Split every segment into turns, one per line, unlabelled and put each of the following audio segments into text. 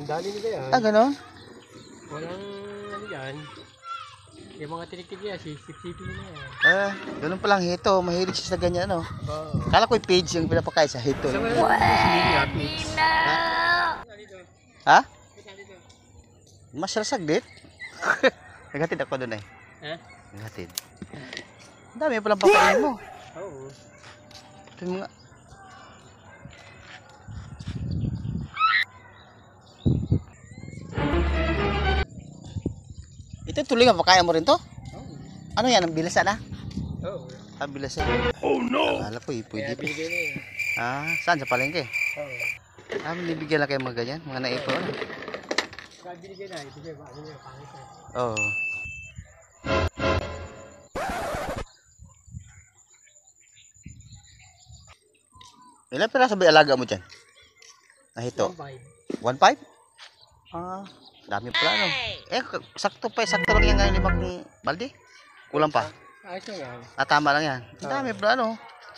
Ang dali nila yan.
Ah, gano'n?
Walang ano yan. Yung mga tinik-tinik yan, sip-sipin nila yan.
Ganun palang hito. Mahilig siya sa ganyan, ano?
Oo.
Kala ko yung page yung pinapakain sa hito.
Sa mga similia, please.
Ha? Masyal saglit. Naghatid ako doon eh.
Ha?
Naghatid. Ang dami palang pakain mo.
Oo.
Ito yung mga... Ito tuloy nga pakain mo rin to?
Oo.
Ano yan? Ang bilasan na?
Oo.
Ah, bilasan. Oh no! Akala ko pwede
Kaya
pa.
binigay na eh.
Saan? Sa palengke?
Oo.
Binibigyan lang kayo mga ganyan? Mga naipon?
Kaya binigay na, ibigay ba? Ano nila, pangit na.
Oo. Ilan piraso ba alaga mo dyan? Nahito?
1.5.
1.5? Dami pala no. Sakto lang yan ngayon 5 balde. Kulang pa.
Ayos na yan.
Tama lang yan. Ang dami pala no.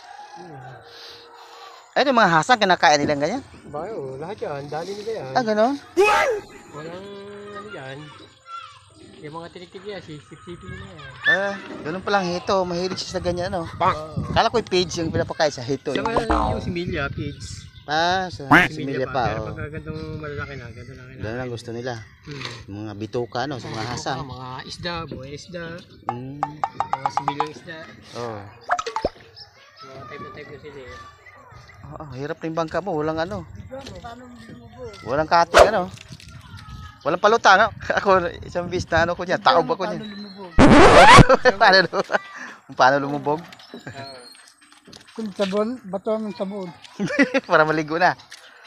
Ay, yung mga hasang kinakain nilang ganyan?
Bayo, lahat yan. Dali nila yan.
Gano'n?
Walang ano yan. Yung mga tinik-tinik yan, sip-sipin nila yan.
Ganun palang hito. Mahilig siya sa ganyan no.
Oo.
Kala ko yung page yung pinapakain sa hito.
Sa mga yung similia, pigs.
Sa similya pa.
Pero pagka gantong malalaki na, ganito lang.
Ganun lang gusto nila. Mga bituka no, sa mga hasang.
Mga isda, buhay isda.
Mm.
Mga similyang isda.
Oh.
Mga type na sila eh.
Hirap na yung bangka mo. Walang ano. Walang kating ano. Walang palutang. Ako, isang bis na ano ko niya. Taob ako niya. Paano lumubog?
Kung sabon, bato ng sabon.
Para maligo na.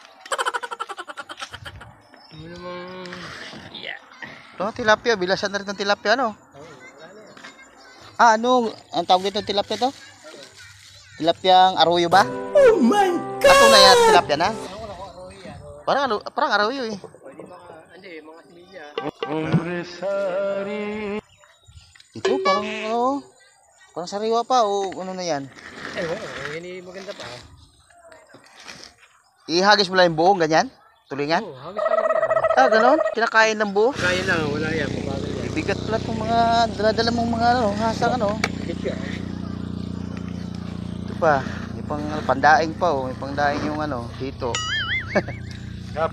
Ano namang... Yeah.
Tilapia. Bilasan na rin ng tilapia, no?
Oo, wala na yan.
Ang tawag dito tilapia to? Tilapiang arroyo ba? Oh my God! Ito na yan, tilapia na? Parang arroyo eh.
Pwede mga similya.
Ito, parang sariwa pa o ano na yan?
Hindi maganda pa.
Ihagis mo lang yung buong ganyan? Tulingan?
Oo, hagis yan.
Ganon? Kinakain ng buo?
Kaya lang, wala yan. Mabagal yan.
Bigat pala itong mga daladala mong mga hasang ano.
Higit yan.
Ito pa, may pang pandaing pa oh, may pangdaing yung ano dito.
Yup.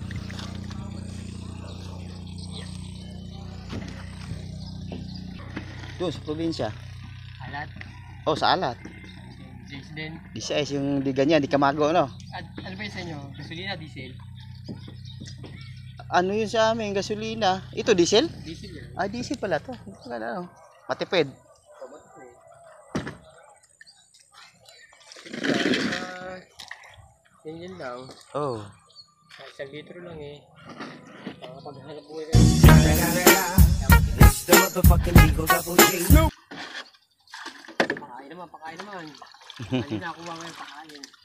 Doon sa probinsya.
Alat.
Sa Alat.
Jace din.
Di size yung di ganyan, di Kamago no.
Ano ba yung sa inyo? Gasolina, diesel?
Ano yun sa amin, gasolina. Ito diesel?
Diesel yan.
Diesel pala to. Ano? Matipid.
Yan lang.
Oh.
1 litro lang eh. Paghanap buhay ka.
It's the motherfucking Eagle Double G.
Pakain naman. Kanina ako mga pakain.